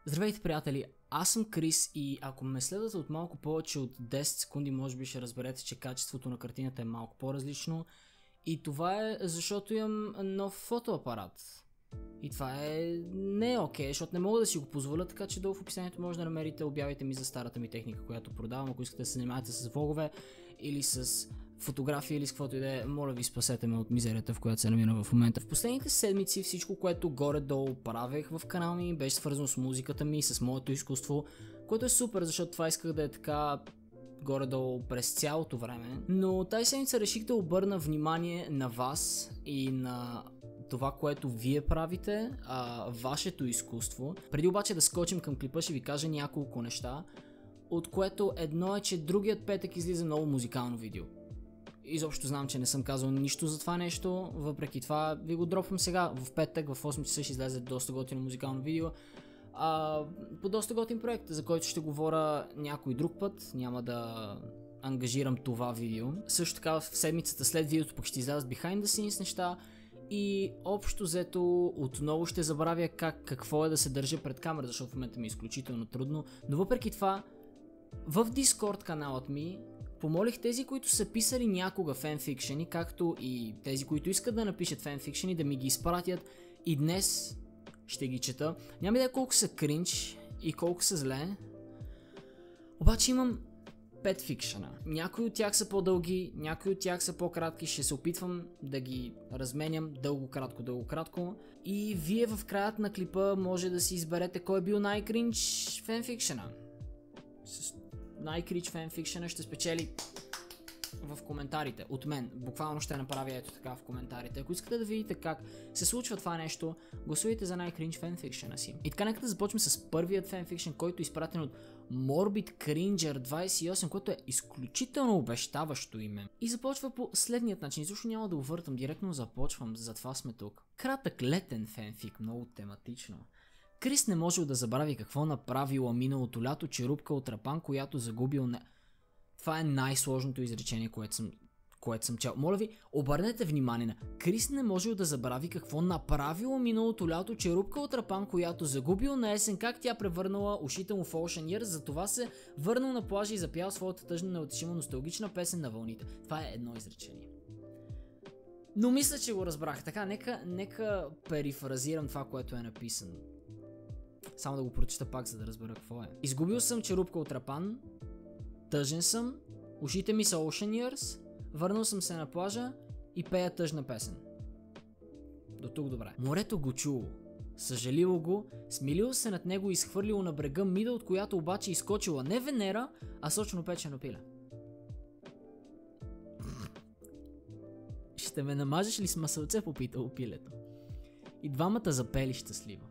Здравейте, приятели! Аз съм Крис и ако ме следвате от малко повече от 10 секунди, може би ще разберете, че качеството на картината е малко по-различно. И това е защото имам нов фотоапарат. И това не е окей, защото не мога да си го позволя, така че долу в описанието може да намерите обявите ми за старата ми техника, която продавам. Ако искате да се занимавате с влогове или с фотографии или с каквото и да е, моля ви, спасете ме от мизерията, в която се намира в момента. В последните седмици всичко, което горе-долу правех в канала ми, беше свързано с музиката ми, с моето изкуство, което е супер, защото това исках да е така горе-долу през цялото време. Но тази седмица реших да обърна внимание на вас и на това, което вие правите, вашето изкуство. Преди обаче да скочим към клипа, ще ви кажа няколко неща, от което едно е, че другият петък излиза ново музикално видео. Изобщо знам, че не съм казал нищо за това нещо, въпреки това ви го дропвам сега. В петък в 8 часа ще излезе доста готино музикално видео. По доста готин проект, за който ще говоря някой друг път, няма да ангажирам това видео. Също така в седмицата след видеото пък ще излязат behind the scenes неща и общо взето отново ще забравя какво е да се държа пред камера, защото в момента ми е изключително трудно, но въпреки това в Discord каналът ми помолих тези, които са писали някога фенфикшени, както и тези, които искат да напишат фенфикшени, да ми ги изпратят и днес ще ги чета. Няма идея колко са кринч и колко са зле, обаче имам 5 фикшена. Някои от тях са по-дълги, някои от тях са по-кратки, ще се опитвам да ги разменям дълго-кратко. И вие в краят на клипа може да си изберете кой е бил най-кринч фенфикшена. С най-кринч фенфикшена ще спечели в коментарите от мен. Буквално ще направя ето така в коментарите. Ако искате да видите как се случва това нещо, гласувайте за най-кринч фенфикшена си. И така, нека да започнем с първият фенфикшен, който е изпратен от Morbid Cringer 28, което е изключително обещаващо име. И започва по следният начин. Изобщо няма да увъртам, директно започвам, затова сме тук. Кратък летен фенфик, много тематично. Крис не можел да забрави какво направила миналото лято черупка от Рапан, която загубил не... Това е най-сложното изречение, което съм чел. Моля ви, обърнете внимание на Крис не можел да забрави какво направила миналото лято черупка от Рапан, която загубил на есен, как тя превърнала ушите му в Ocean Years, затова се върнал на плажа и запял своята тъжна, неотешимо носталгична песен на вълните. Това е едно изречение. Но мисля, че го разбрах. Така, нека перифразирам това, което е написано. Само да го прочета пак, за да разбера какво е. Изгубил съм черупка от Рапан, тъжен съм, ушите ми са Ocean Years, върнал съм се на плажа и пея тъжна песен. До тук добре. Морето го чуло, съжалило го, смилило се над него и изхвърлило на брега мида, от която обаче изскочила не Венера, а сочно печено пиле. Ще ме намажеш ли с масълце, попитало пилето. И двамата запели щастливо.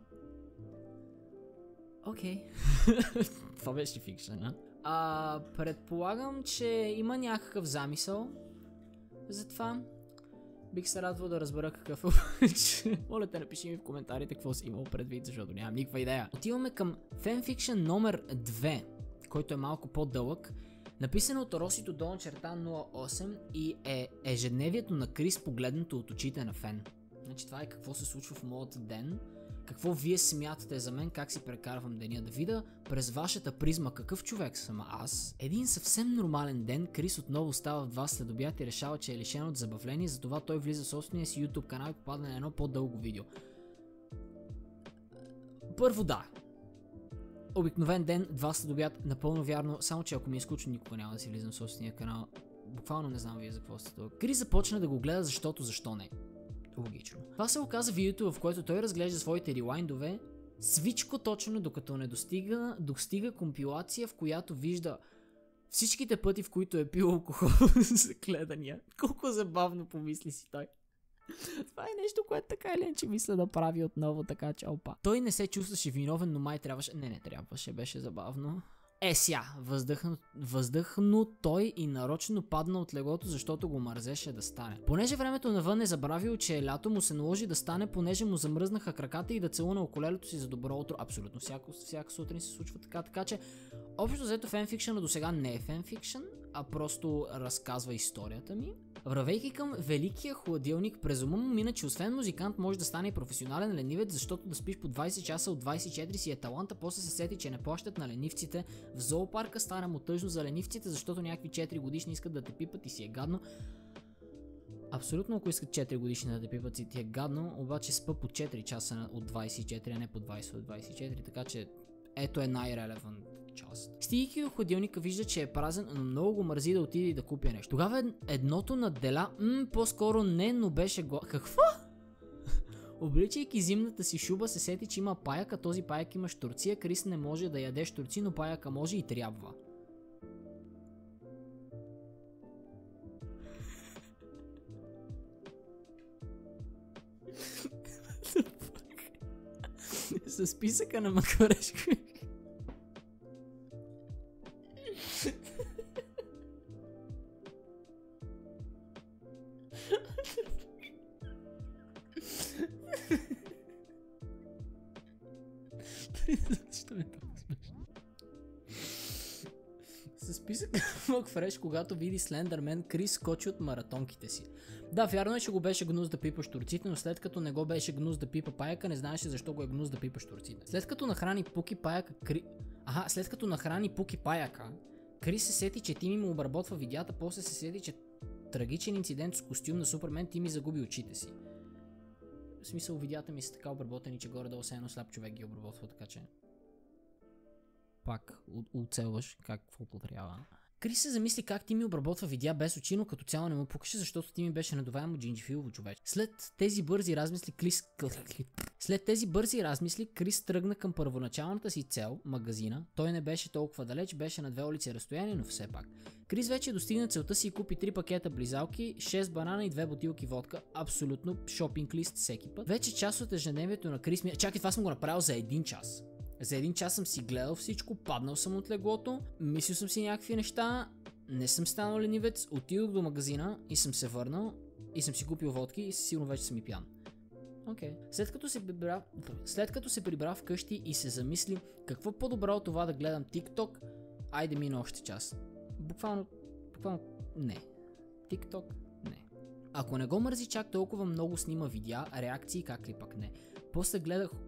Окей. Това беше фикшен, а? Предполагам, че има някакъв замисъл. Затова бих се радвал да разбера какъв е. Моля те, напиши ми в коментарите какво си имал предвид, защото нямам никаква идея. Отиваме към фенфикшен номер 2, който е малко по-дълъг. Написано от Росито _08 и е ежедневието на Крис, погледнато от очите на фен. Значи това е какво се случва в моят ден. Какво вие смятате за мен, как си прекарвам деня, да видя през вашата призма какъв човек съм аз. Един съвсем нормален ден, Крис отново става в 2 следобед и решава, че е лишен от забавление, затова той влиза в собствения си YouTube канал и попада на едно по-дълго видео. Първо да. Обикновен ден, 2 следобед, напълно вярно, само че ако ми е скучно, никога няма да си влизам в собствения канал. Буквално не знам вие за какво сте тук. Крис започна да го гледа, защото защо не. Логично. Това се оказа видеото, в което той разглежда своите релайндове свичко точно, докато не достига компилация, в която вижда всичките пъти, в които е пил алкохол за гледания. Колко забавно, помисли си той. Това е нещо, което така или иначе мисля да прави отново, така че опа. Той не се чувстваше виновен, но май трябваше... Не трябваше, беше забавно. Въздъхно той и нарочно падна от леглото, защото го мързеше да стане. Понеже времето навън е забравил, че е лято, му се наложи да стане, понеже му замръзнаха краката и да целуна околелето си за добро утро. Абсолютно всяка сутрин се случва така че общо взето фенфикшъна до сега не е фенфикшън, а просто разказва историята ми. Вървейки към великия хладилник, през ума му мина, че освен музикант може да стане и професионален ленивец, защото да спиш по 20 часа от 24 си е таланта, после се сети, че не плащат на ленивците. В зоопарка стана му тъжно за ленивците, защото някакви 4 годишни искат да те пипат и си е гадно. Абсолютно, ако искат 4 годишни да те пипат и ти е гадно, обаче спа по 4 часа от 24, а не по 20 от 24, така че ето е най-релевант част. Стигайки до хладилника, вижда, че е празен, но много го мързи да отиде и да купи нещо. Тогава едното надделя, по-скоро не, но беше Какво? Обличайки зимната си шуба, се сети, че има паяк, а този паяк има щурци, а Крис не може да яде щурци, но паяка може и трябва. С списъка на Макварешко. Защо е толкова смешно? Със списък Макфреш, когато види Слендърмен, Крис скочи от маратонките си. Да, вярно е, че го беше гнус да пипа щурците, но след като не го беше гнус да пипа паяка, не знаеше защо го е гнус да пипа щурците. След като нахрани Пуки паяка, Крис се сети, че Тими му обработва видеята, после се сети, че трагичен инцидент с костюм на Супермен Тими загуби очите си. В смисъл, видеята ми са така обработени, че горе-долу се едно сляп човек ги обработва, така че пак оцелваш каквото трябва. Крис се замисли как Тими обработва видеа без очи, но като цяло не му пукаше, защото Тими беше надуваемо джинджифилово човече. След тези бързи размисли, Крис тръгна към първоначалната си цел, магазина. Той не беше толкова далеч, беше на 2 улици разстояние, но все пак. Крис вече достигна целта си и купи 3 пакета близалки, 6 банана и 2 бутилки водка. Абсолютно шопинг лист всеки път. Вече част от ежедневието на Крис Чакай, това съм го направил за 1 час. За 1 час съм си гледал всичко, паднал съм от леглото, мислил съм си някакви неща, не съм станал ленивец, отидох до магазина и съм се върнал и съм си купил водки и сигурно вече съм и пиян. Окей. След като се прибра вкъщи и се замисли какво по-добро от това да гледам TikTok, айде мина още час. Буквално не. TikTok не. Ако не го мързи чак толкова много снима видеа, реакции как ли пък не. После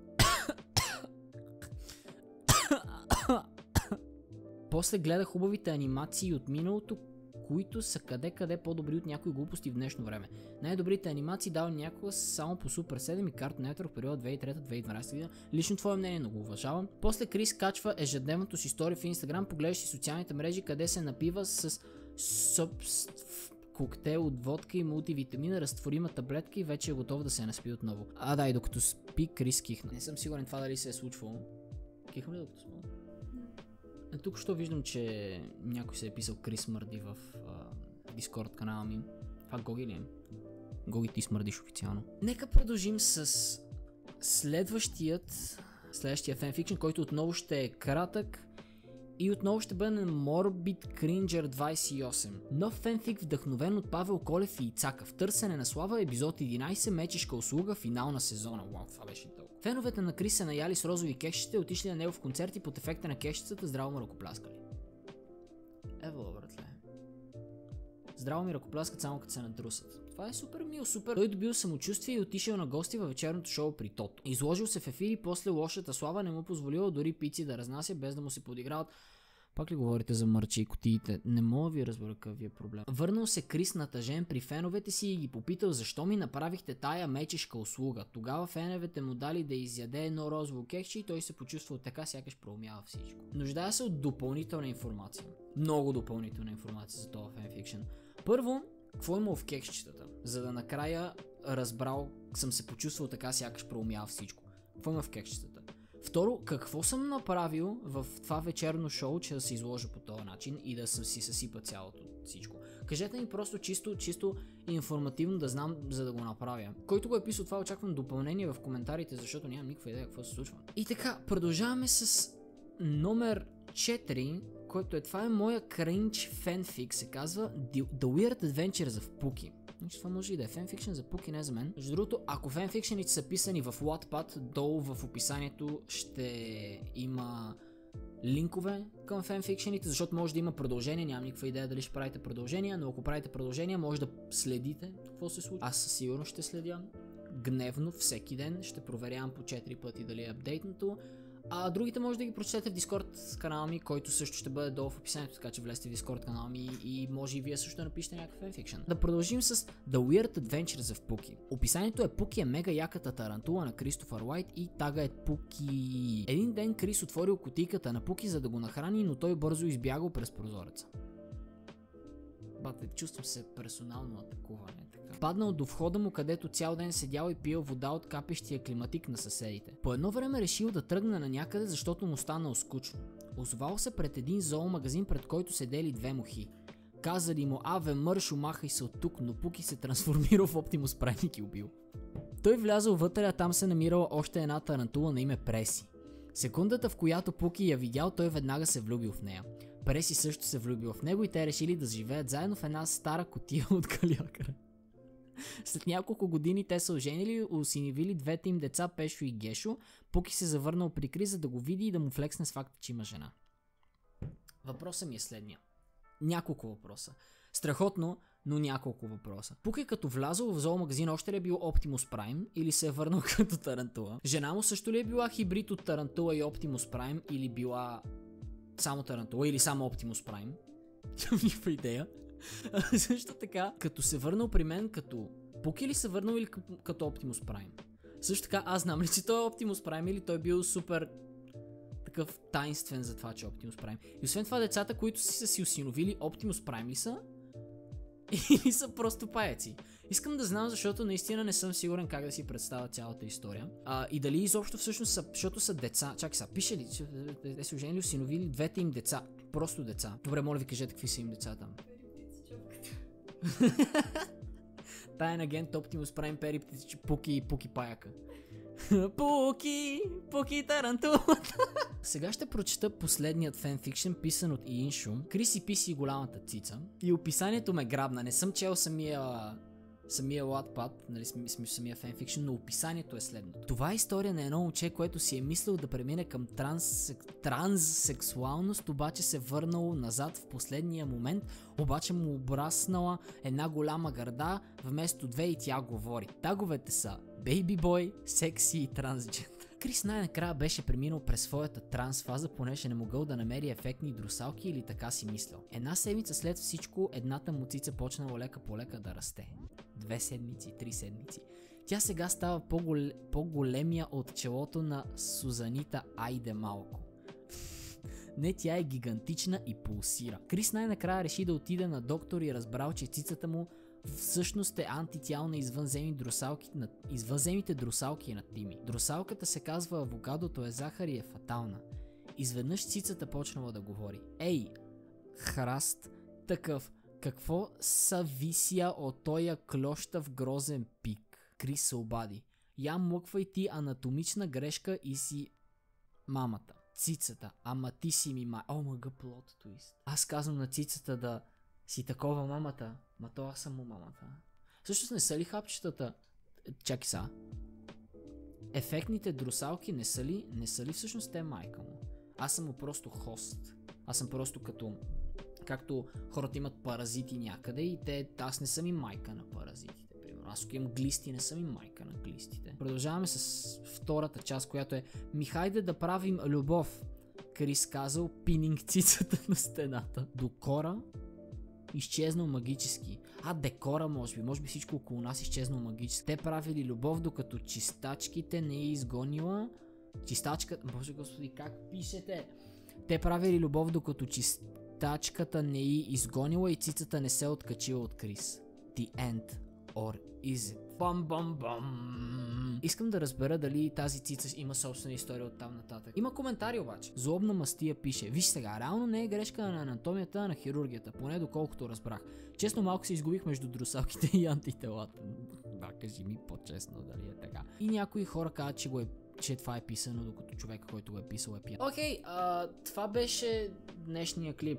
гледах хубавите анимации от миналото, които са къде по-добри от някои глупости в днешно време. Най-добрите анимации давали някога само по Super 7 и Cartoon Network в период 2003-2012 година. Лично твое мнение, но го уважавам. После Крис качва ежедневното си стори в Instagram, погледаш си социалните мрежи, къде се напива с коктейл от водка и мултивитамина, разтворима таблетка и вече е готов да се наспи отново. Да, и докато спи, Крис кихна. Не съм сигурен това дали се е случвало. Кихам ли докато спа? Тук що виждам, че някой се е писал Крис смърди в Discord канала ми. Това Гоги ли е? Гоги, ти смърдиш официално. Нека продължим с следващия фенфикшн, който отново ще е кратък и отново ще бъде на Morbid Cringer 28. Нов фенфик, вдъхновен от Павел Колев и Ицаков. Търсене на слава, епизод 11, мечешка услуга, финал на сезона. Вау, това беше дълго. Феновете на Крис се наяли с розови кекшите, отишли на него в концерти под ефекта на кекшицата, здраво му ръкопляскали. Ево, братле. Здраво ми ръкопляскат само като се надрусат. Това е супер мил, супер. Той добил самочувствие и отишъл на гости във вечерното шоу при Тото. Изложил се в ефир и после лошата слава не му позволила дори пици да разнася без да му се подиграват. Пак ли говорите за мърчи и кутиите? Не мога ви разбера какъв ви е проблем. Върнал се Крис натъжен при феновете си и ги попитал защо ми направихте тая мечешка услуга. Тогава феновете му дали да изяде едно розово кекче и той се почувствал така, сякаш проумява всичко. Нуждая се от допълнителна информация. Много допълнителна информация за този фенфикшн. Първо, какво има в кекчетата? За да накрая съм се почувствал така, сякаш проумява всичко. Какво има в кекчетата? Второ, какво съм направил в това вечерно шоу, че да се изложа по този начин и да си съсипа цялото всичко. Кажете ми просто чисто информативно да знам, за да го направя. Който го е писал това, очаквам допълнение в коментарите, защото нямам никаква идея какво се случва. И така, продължаваме с номер 4, който това е моя кринч фенфик, се казва The Weird Adventures of Pookie. Това може и да е фенфикшн за Пуки, не за мен. Между другото, ако фенфикшените са писани в Wattpad, долу в описанието ще има линкове към фенфикшените, защото може да има продължение, нямам никаква идея дали ще правите продължения, но ако правите продължения, може да следите какво се случва. Аз със сигурност ще следя гневно всеки ден, ще проверявам по 4 пъти дали е апдейтнато. А другите може да ги прочетете в Discord канала ми, който също ще бъде долу в описанието, така че влезте в Discord канала ми и може и вие също да напишете някакъв фенфикшен. Да продължим с The Weird Adventures of Пуки. Описанието е: Пуки е мега яката тарантула на Кристофър Уайт и тага е Пуки. Един ден Крис отворил кутийката на Пуки, за да го нахрани, но той бързо избягал през прозореца. Бате, чувствам се персонално атакуване. Паднал до входа му, където цял ден седял и пил вода от капещия климатик на съседите. По едно време решил да тръгне на някъде, защото му станало скучно. Озвал се пред един зоомагазин, пред който седели две мухи. Казали му: "Аве, мършо, махай се от тук", но Пуки се трансформирал в Оптимус Прайм и ги убил. Той влязъл вътре, а там се намирала още една тарантула на име Преси. Секундата, в която Пуки я видял, той веднага се влюбил в нея. Преси също се влюбил в него и те решили да живеят заедно в една стара кутия от калякара. След няколко години те са оженили, осиновили двете им деца Пешо и Гешо. Пуки се завърнал при Крис, за да го види и да му флексне с факта, че има жена. Въпросът ми е следния. Няколко въпроса. Страхотно, но няколко въпроса. Пуки като влязъл в зоомагазин още ли е бил Оптимус Прайм или се е върнал като тарантула? Жена му също ли е била хибрид от тарантула и Оптимус Прайм или била само тарантула или само Оптимус Прайм? Нямам никаква идея. Също така, като се върнал при мен като Пуки ли се върнал или като Оптимус Прайм? Също така, аз знам ли, че той е Оптимус Прайм или той бил супер такъв тайнствен за това, че е Оптимус Прайм. И освен това, децата, които са си осиновили, Оптимус Прайм ли са? Или са просто паяци? Искам да знам, защото наистина не съм сигурен как да си представя цялата история. И дали изобщо всъщност са, защото са деца. Чакай сега, пише ли, че те са оженили, осиновили двете им деца. Просто деца. Добре, моля ви, кажете какви са им децата. Таен агент, Оптимус Прайм, Периптич, Пуки и Пуки паяка. Пуки тарантулата. Сега ще прочета последният фенфикшен, писан от Иншу. Крис и Писи и голямата цица. И описанието ме грабна. Не съм чел самия ладпад, нали, самия фенфикшен, но описанието е следното. Това е история на едно момче, което си е мислил да премине към транссексуалност, обаче се върнало назад в последния момент, обаче му обраснала една голяма гърда, вместо две и тя говори. Таговете са Baby Boy, секси и трансджендър. Крис най-накрая беше преминал през своята транс фаза, понеже не могъл да намери ефектни друсалки или така си мислял. Една седмица след всичко, едната му цица почнала лека по лека да расте. 2 седмици, 3 седмици. Тя сега става по-големия от челото на Сузанита Айде малко. Не, тя е гигантична и пулсира. Крис най-накрая реши да отиде на доктор и разбрал, че цицата му всъщност е антитяло на извънземните друсалки на Тими. Друсалката се казва авокадото е захар и е фатална. Изведнъж цицата почнала да говори. Ей, храст, такъв, какво са вися от тоя клощав грозен пик? Крис се обади. Я млъквай ти, анатомична грешка и си мамата. Цицата, ама ти си ми омага плот твист. Аз казвам на цицата да си такова мамата, ма то аз съм му мамата. Всъщност не са ли хапчетата? Чакай са. Ефектните друсалки не са ли всъщност те майка му? Аз съм му просто хост. Аз съм просто както хората имат паразити някъде и аз не съм и майка на паразитите. Примерно. Аз ако имам глисти, не съм и майка на глистите. Продължаваме с втората част, която е: ми хайде да правим любов. Крис казал, пининг цицата на стената. Докора изчезнал магически. Декора може би всичко около нас изчезнал магически. Те правили любов, докато чистачките не е изгонила. Боже господи, как пишете? Те правили любов, докато чистачката не е изгонила и цицата не се откачила от Крис. The end, or is it? Бам. Искам да разбера дали тази цица има собствена история от там нататък. Има коментари обаче. Злобна мастия пише: виж сега, реално не е грешка на анатомията, а на хирургията, поне доколкото разбрах. Честно, малко се изгубих между друсалките и антителата. Да, кажи ми по-честно дали е така. И някои хора казват, че това е писано, докато човек, който го е писал, е пиян. Окей, това беше днешния клип.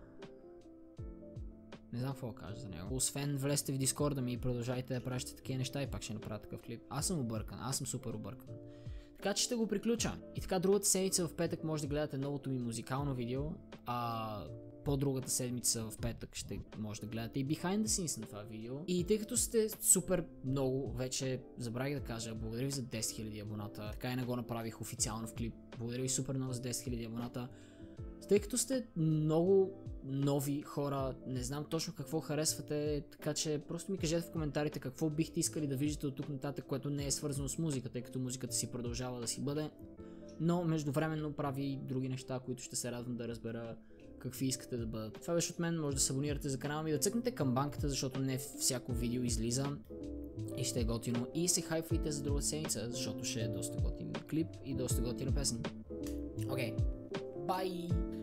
Не знам какво да кажа за него. Освен влезте в Дискорда ми и продължайте да пращате такива неща и пак ще направя такъв клип. Аз съм объркан, аз съм супер объркан. Така че ще го приключа. И така другата седмица в петък може да гледате новото ми музикално видео, а по-другата седмица в петък ще може да гледате и behind the scenes на това видео. И тъй като сте супер много, вече забравих да кажа, благодаря ви за 10 000 абоната. Така и не го направих официално в клип. Благодаря ви супер много за 10 000 абоната. Тъй като сте много нови хора, не знам точно какво харесвате, така че просто ми кажете в коментарите какво бихте искали да виждате от тук нататък, което не е свързано с музика, тъй като музиката си продължава да си бъде, но междувременно прави и други неща, които ще се радвам да разбера какви искате да бъдат. Това беше от мен, може да се абонирате за канала ми, да цъкнете камбанката, защото не всяко видео излиза и ще е готино, и се хайфайте за друга седмица, защото ще е доста готин клип и доста готина песен. Окей, бай!